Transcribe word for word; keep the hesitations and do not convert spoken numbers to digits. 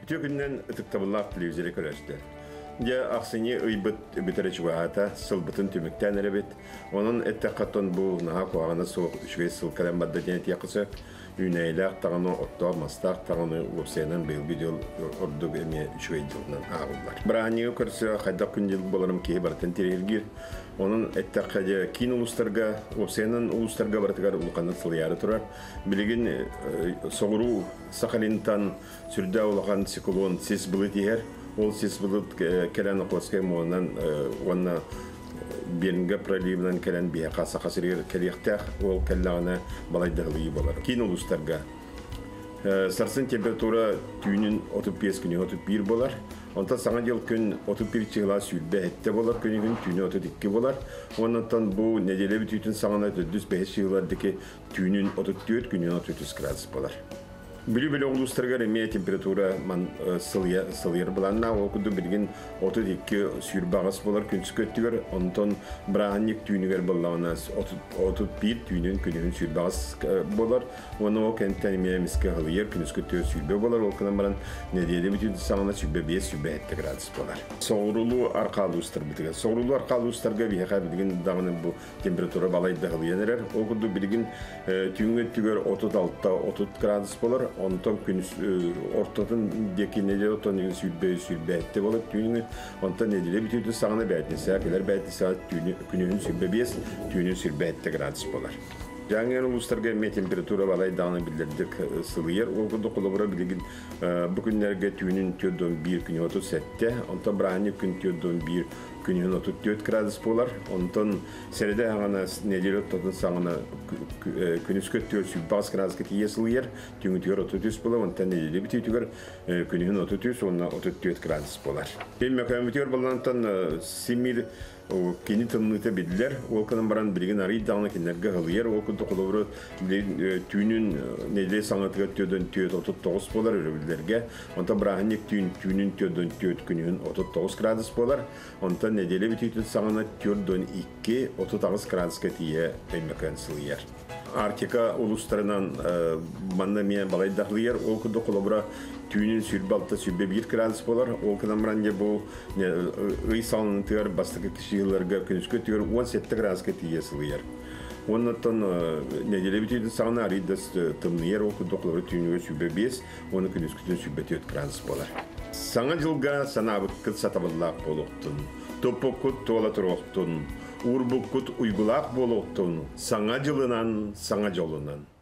Ütü gündən ıtıqtabıllaq televizörü көрәштер. Я ақсыне ұйбыт үбітеріч вағата, сылбытын түміктен әребет. Оның әттәқаттон бұл наға қоғаны швей сылқалан бадда денет яқысы. Үйнәйләқ тағаны оттау мастақ тағаны өпсенен бейл бидел ордуг әме швей жылынан ағылдар. Бірағанығы көрсі қайдақ күндел боларым кейі барытын терелгер. Onun ettaqaja kin ulustarga, opsenan ulustarga baratigar ulqanat sılıyarı turar. Bilgin soğuru Sakhalintan sürda ulaqan siklon ses bilit yer. Ol ses bilit kelen oqlaskay moğanan ona Беринге проливнан келен бия қаса қасырыр келектәқ ол келлағына балайдығылығы болар. Kin ulustarga Сарсын температура түйінін отыз бес күні отыз бір болар. Онтан саңа жыл күн отыз бір чығыла сүйілбе әтті болар, күні күн түйіні отыз екі болар. Онтан бұл неделе бүтін саңана отыз бес чығыладығы түйінін отыз төрт күні отыз градус болар. Білі-білі олыстарға реме температура сылыйыр бұланна, ол күнді білген отыз екі сүйір бағыс болар күнсіз көттігер, онтан бірағанник түйінігер болауына отыз бір түйінін күнігін сүйір бағыс болар. Оны ол кәнттен емемізге ғылыйыр күнсіз көттігер сүйірбе болар, ол күнін баран неделе бүтін саңына сүйірбе бес сүйірбе әтті градус болар. Соғырулу арқалы ұстар бітігі. Соғырулу арқалы ұстарға бейіға білген дағының бұл температура балайды ғылыйынырар. Ол күнді білген түйінгі отыз алты отыз градус болар. Ondan günüz ortadan deki nedir otan sürbe sürbe etti olup tüyünü ondan nedir bitiyordu sağına belki saatler belki saat tüyünü günün sürbe beş tüyünü sürbe etti gradus polar. Жаңын улустарга эме температура балай даны билдирдик сылыйыр. Ол күндө колобура билген бу күннерге түйүнүн төрдөн бир күнү отуз сетте, онтон брани күн төрдөн бир күнүн отуз төрт градус болар. Онтон середе гана неделе тоттон саңына күнүскө төрт бас градуска тие сылыйыр. Түйүн төр отуз үч болар, онтон неделе битүгөр күнүн отуз үч, онна отуз төрт градус болар. Келме көмүтөр болгондон семир Кені тынныты беділер, ол күнін баран білген арый дағына кенерге ғылыйыр, ол күнді қолыбыры түйінін неде саңатыға түйеден түйет отыз тоғыз болар өребілдерге, онта бірағынек түйінін түйеден түйет күнін отыз тоғыз градус болар, онта неделе бітейтін саңына түйеден екі отыз тоғыз градусқа тие өймекен сылыйыр. Арктика улустарынан манна мен балайдағылыйыр, ол күнді қолыбыра түйінін сүйірбалта сүйбе бір градус болар, ол күнін баран бұл үй салының түйер бастықы кішігілерге күніскі түйер он жеті градусқа тие сылыйыр. Оннан неделе бітейді сағына аридас тымныйыр, ол күнді қолыбыра түйініге сүйбе бес, оны күніскі түйін сүйбе төрт градус болар. Саңа жылға санабық күт сатабыллақ болуқтын, топы күт тола тұруқтын, Урбукут уйгулак болуқтын, саңа жылынан, саңа жолынан.